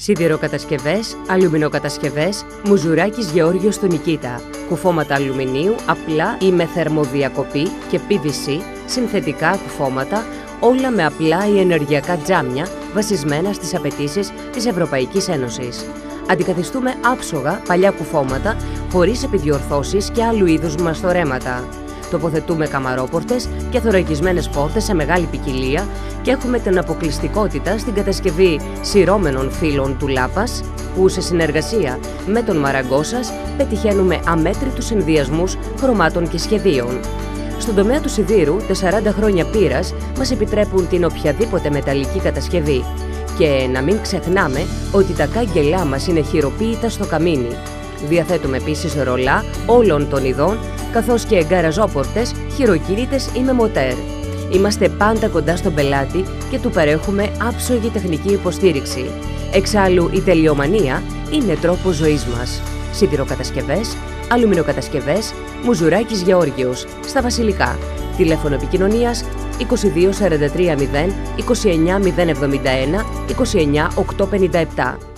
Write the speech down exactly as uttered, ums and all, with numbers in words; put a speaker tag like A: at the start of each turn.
A: Σιδηροκατασκευές, αλουμινοκατασκευές, Μουζουράκης Γεώργιος στο Νικήτα. Κουφώματα αλουμινίου, απλά ή με θερμοδιακοπή και πι βι σι, συνθετικά κουφώματα, όλα με απλά ή ενεργειακά τζάμια βασισμένα στις απαιτήσεις της Ευρωπαϊκής Ένωσης. Αντικαθιστούμε άψογα παλιά κουφώματα χωρίς επιδιορθώσεις και άλλου είδους μαστορέματα. Τοποθετούμε καμαρόπορτες και θωρακισμένες πόρτες σε μεγάλη ποικιλία και έχουμε την αποκλειστικότητα στην κατασκευή σειρώμενων φύλων του Λάπας, που σε συνεργασία με τον Μαραγκό σας πετυχαίνουμε αμέτρητους συνδυασμούς χρωμάτων και σχεδίων. Στον τομέα του σιδήρου, τα σαράντα χρόνια πείρας μας επιτρέπουν την οποιαδήποτε μεταλλική κατασκευή. Και να μην ξεχνάμε ότι τα κάγκελά μας είναι χειροποίητα στο καμίνι. Διαθέτουμε επίσης ρολά όλων των ειδών, καθώς και γκαραζόπορτες, χειροκίνητες ή με μοτέρ. Είμαστε πάντα κοντά στον πελάτη και του παρέχουμε άψογη τεχνική υποστήριξη. Εξάλλου, η τελειομανία είναι τρόπος ζωής μας. Σιδηροκατασκευές, αλουμινοκατασκευές, Μουζουράκης Γεώργιος, στα Βασιλικά. Τηλέφωνο επικοινωνίας είκοσι δύο σαράντα τρία μηδέν, είκοσι εννιά μηδέν εβδομήντα ένα, είκοσι εννιά οκτακόσια πενήντα επτά.